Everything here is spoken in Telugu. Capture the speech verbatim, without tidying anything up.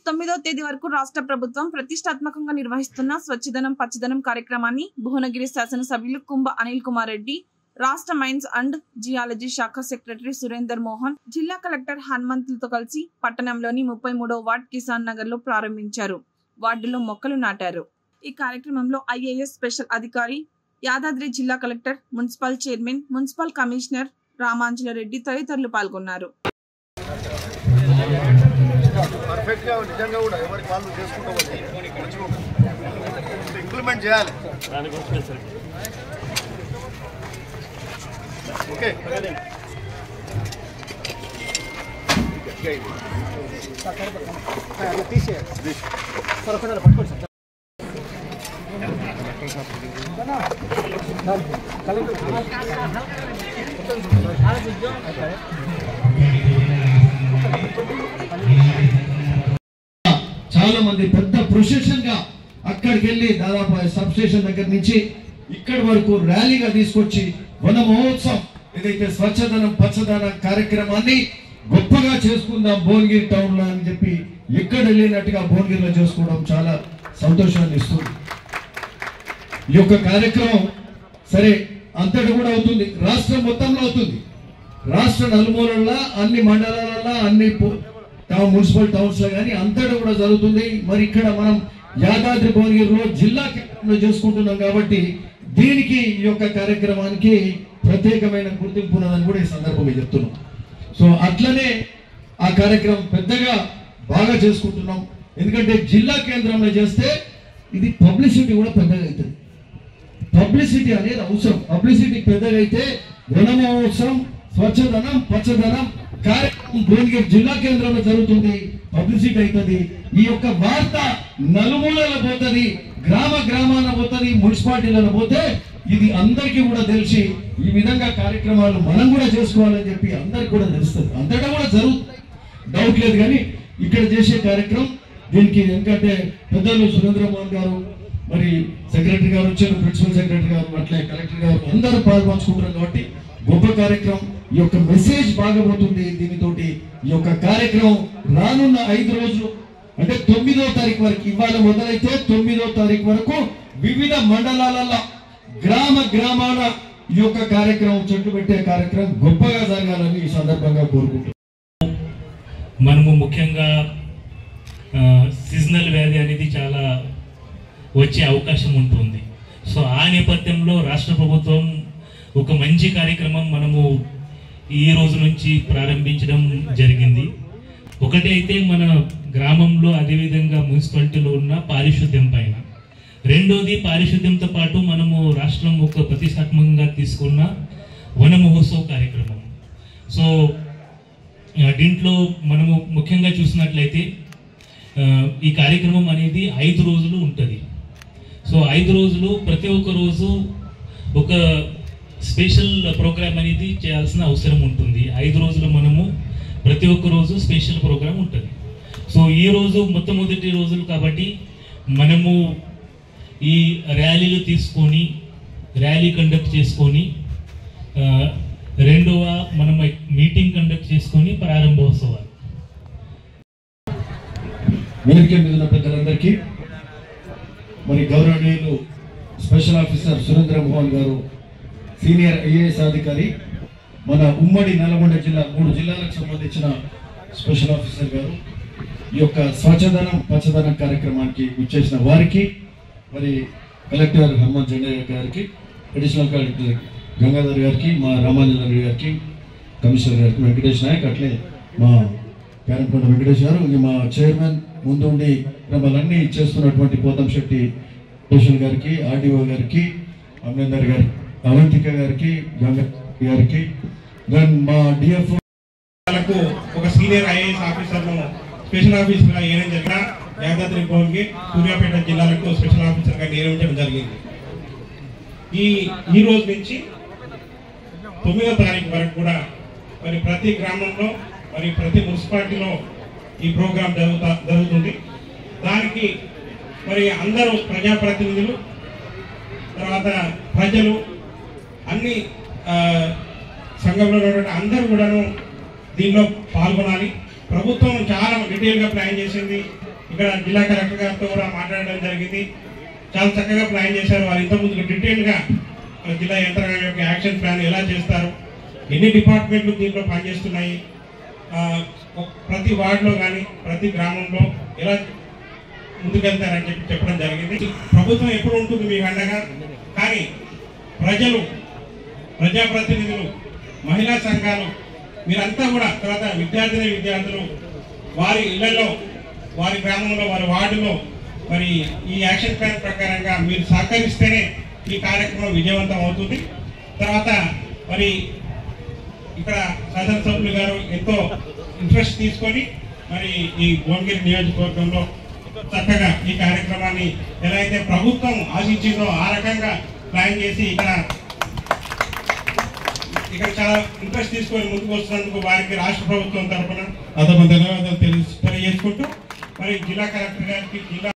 తొమ్మిదో తేదీ వరకు రాష్ట్ర ప్రభుత్వం ప్రతిష్టాత్మకంగా నిర్వహిస్తున్న స్వచ్ఛదనం పచ్చదనం కార్యక్రమాన్ని భువనగిరి శాసనసభ్యులు కుంభ అనిల్ కుమార్ రెడ్డి, రాష్ట్ర మైన్స్ అండ్ జియాలజీ శాఖ సెక్రటరీ సురేందర్ మోహన్, జిల్లా కలెక్టర్ హనుమంతులతో కలిసి పట్టణంలోని ముప్పై మూడో వార్డ్ కిసాన్ నగర్ లో ప్రారంభించారు. వార్డులో మొక్కలు నాటారు. ఈ కార్యక్రమంలో ఐఏఎస్ స్పెషల్ అధికారి, యాదాద్రి జిల్లా collector, municipal chairman, municipal commissioner Ramanjala Reddy తదితరులు పాల్గొన్నారు. పర్ఫెక్ట్ గా నిజంగా కూడా ఎవరికి వాళ్ళు చేసుకుంటూ ఇంప్లిమెంట్ చేయాలి. ఓకే చాలా మంది పెద్ద ప్రొసెషన్ గా అక్కడికి వెళ్ళి దాదాపు సబ్ స్టేషన్ దగ్గర నుంచి ఇక్కడి వరకు ర్యాలీగా తీసుకొచ్చి వన మహోత్సవం ఏదైతే స్వచ్ఛదనం పచ్చదనం కార్యక్రమాన్ని గొప్పగా చేసుకుందాం భువనగిరి టౌన్ లో అని చెప్పి ఎక్కడ వెళ్ళినట్టుగా భువనగిరిలో చేసుకోవడం చాలా సంతోషాన్ని ఇస్తుంది. ఈ యొక్క కార్యక్రమం సరే అంతటి కూడా అవుతుంది, రాష్ట్రం మొత్తంలో అవుతుంది. రాష్ట్ర నలుమూలల్లో అన్ని మండలాలలో అన్ని టౌన్ మున్సిపల్ టౌన్స్ లో కానీ అంతటా కూడా జరుగుతుంది. మరి ఇక్కడ మనం యాదాద్రి భువనగిరిలో జిల్లా కేంద్రంలో చేసుకుంటున్నాం కాబట్టి దీనికి ఈ యొక్క కార్యక్రమానికి ప్రత్యేకమైన గుర్తింపు ఉన్నదని కూడా ఈ సందర్భంగా చెప్తున్నాం. సో అట్లనే ఆ కార్యక్రమం పెద్దగా బాగా చేసుకుంటున్నాం. ఎందుకంటే జిల్లా కేంద్రంలో చేస్తే ఇది పబ్లిసిటీ కూడా పెద్దగా అవుతుంది. పబ్లిసిటీ అనేది అవసరం. పబ్లిసిటీ పెద్దగా అయితే వన మహోత్సవం స్వచ్ఛదనం పచ్చదనం కార్యక్రమం భువనగిరి జిల్లా కేంద్రంలో జరుగుతుంది, పబ్లిసిటీ అవుతుంది. ఈ యొక్క వార్త నలుమూలలో పోతుంది, గ్రామ గ్రామాన పోతుంది, మున్సిపాలిటీలలో పోతే ఇది అందరికీ కూడా తెలిసి ఈ విధంగా కార్యక్రమాలు మనం కూడా చేసుకోవాలని చెప్పి అందరికి కూడా తెలుస్తుంది. అంతటా కూడా జరుగుతుంది, డౌట్ లేదు. కానీ ఇక్కడ చేసే కార్యక్రమం దీనికి ఎందుకంటే పెద్దలు సురేంద్ర మోహన్ గారు, మరి సెక్రటరీ గారు వచ్చారు, ప్రిన్సిపల్ సెక్రటరీ గారు, అట్లే కలెక్టర్ గారు అందరూ పాల్పంచుకుంటారు కాబట్టి గొప్ప కార్యక్రమం. ఈ యొక్క మెసేజ్ బాగా పోతుంది దీనితోటి. ఈ యొక్క కార్యక్రమం రానున్న ఐదు రోజులు అంటే తొమ్మిదో తారీఖు వరకు, ఇవాళ మొదలైతే తొమ్మిదో తారీఖు వరకు వివిధ మండలాలలో గ్రామ గ్రామాల ఈ యొక్క కార్యక్రమం చెట్టు పెట్టే కార్యక్రమం గొప్పగా జరగాలని ఈ సందర్భంగా కోరుకుంటున్నాం. మనము ముఖ్యంగా సీజనల్ వ్యాధి అనేది చాలా వచ్చే అవకాశం ఉంటుంది. సో ఆ నేపథ్యంలో రాష్ట్ర ప్రభుత్వం ఒక మంచి కార్యక్రమం మనము ఈ రోజు నుంచి ప్రారంభించడం జరిగింది. ఒకటి అయితే మన గ్రామంలో, అదేవిధంగా మున్సిపాలిటీలో ఉన్న పారిశుద్ధ్యం పైన, రెండోది పారిశుద్ధ్యంతో పాటు మనము రాష్ట్రం ఒక ప్రతిష్టాత్మకంగా తీసుకున్న వన మహోత్సవ కార్యక్రమం. సో దీంట్లో మనము ముఖ్యంగా చూసినట్లయితే ఈ కార్యక్రమం అనేది ఐదు రోజులు ఉంటుంది. సో ఐదు రోజులు ప్రతి ఒక్క రోజు ఒక స్పెషల్ ప్రోగ్రామ్ అనేది చేయాల్సిన అవసరం ఉంటుంది. ఐదు రోజులు మనము ప్రతి ఒక్క రోజు స్పెషల్ ప్రోగ్రామ్ ఉంటుంది. సో ఈ రోజు మొట్టమొదటి రోజులు కాబట్టి మనము ఈ ర్యాలీలు తీసుకొని ర్యాలీ కండక్ట్ చేసుకొని రెండవ మనం మీటింగ్ కండక్ట్ చేసుకొని ప్రారంభోత్సవాలు. వేదిక మీద ఉన్న పెద్దలందరికీ, మరి గౌరవనీయులు స్పెషల్ ఆఫీసర్ సురేంద్ర మోహన్ గారు, సీనియర్ ఐఏఎస్ అధికారి, మన ఉమ్మడి నల్గొండ జిల్లా మూడు జిల్లాలకు సంబంధించిన స్పెషల్ ఆఫీసర్ గారు, ఈ యొక్క స్వచ్ఛదనం పచ్చదనం కార్యక్రమానికి విచ్చేసిన వారికి, మరి కలెక్టర్ హనుమంత్ జెండయ్య గారికి, అడిషనల్ కలెక్టర్ గంగాధర్ గారికి, మా రామాంజల రెడ్డి గారికి, కమిషనర్ గారికి, వెంకటేష్ నాయక్, అట్లే మా పేరంకొండ వెంకటేష్ గారు, మా చైర్మన్ ముందుండి క్రమాలన్నీ చేస్తున్నటువంటి పోతంశెట్టి స్టేషన్ గారికి, ఆర్డీఓ గారికి, అమరేందర్ గారికి, అవంతిక గారికి, గంగా గారికి, దెన్ మా డిఎఫ్ ఒక సీనియర్ ఐఏఎస్ ఆఫీసర్ను స్పెషల్ ఆఫీసర్గా నియమించడం జరిగిన యాదాద్రి భువనగిరి సూర్యాపేట జిల్లాలకు స్పెషల్ ఆఫీసర్గా నియమించడం జరిగింది. ఈ ఈ రోజు నుంచి తొమ్మిదో తారీఖు వరకు కూడా మరి ప్రతి గ్రామంలో, మరి ప్రతి మున్సిపాలిటీలో ఈ ప్రోగ్రాం జరుగుతా జరుగుతుంది. దానికి మరి అందరూ ప్రజాప్రతినిధులు, తర్వాత ప్రజలు, అన్ని సంఘంలో ఉన్నటువంటి అందరూ కూడాను దీనిలో పాల్గొనాలి. ప్రభుత్వం చాలా డీటెయిల్గా ప్లాన్ చేసింది. ఇక్కడ జిల్లా కలెక్టర్ గారితో కూడా మాట్లాడడం జరిగింది. చాలా చక్కగా ప్లాన్ చేశారు. వారు ఇంతకుముందు డీటెయిల్గా జిల్లా యంత్రాంగం యొక్క యాక్షన్ ప్లాన్ ఎలా చేస్తారు, ఎన్ని డిపార్ట్మెంట్లు దీంట్లో పనిచేస్తున్నాయి, ప్రతి వార్డులో కానీ ప్రతి గ్రామంలో ఎలా ముందుకెళ్తారని చెప్పి చెప్పడం జరిగింది. ప్రభుత్వం ఎప్పుడు ఉంటుంది మీకు అండగా, కానీ ప్రజలు, ప్రజాప్రతినిధులు, మహిళా సంఘాలు మీరంతా కూడా, తర్వాత విద్యార్థిని విద్యార్థులు వారి ఇళ్లలో, వారి గ్రామంలో, వారి వార్డులో మరి ఈ యాక్షన్ ప్లాన్ ప్రకారంగా మీరు సహకరిస్తేనే ఈ కార్యక్రమం విజయవంతం అవుతుంది. తర్వాత మరి ఇక్కడ శాసనసభ్యులు గారు ఎంతో ఇంట్రెస్ట్ తీసుకొని మరి ఈ భువనగిరి నియోజకవర్గంలో చక్కగా ఈ కార్యక్రమాన్ని ఎలా అయితే ప్రభుత్వం ఆశించిందో ఆ రకంగా ప్లాన్ చేసి ఇక్కడ ఇక్కడ చాలా ఇంట్రెస్ట్ తీసుకొని ముందుకు వస్తున్నందుకు వారికి రాష్ట్ర ప్రభుత్వం తరఫున అదొక ధన్యవాదాలు తెలియ తెలియజేసుకుంటూ మరి జిల్లా కలెక్టర్ గారికి జిల్లా